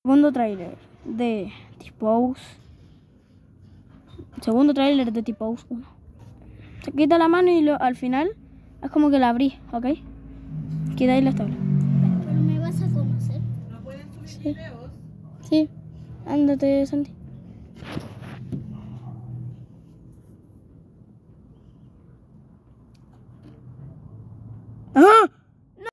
Segundo tráiler de T-Pose. Segundo tráiler de T-Pose 1. Se quita la mano y al final es como que la abrí, ¿ok? Quitáis la tabla. Pero me vas a conocer. ¿No pueden subir videos? Sí. Ándate, Santi.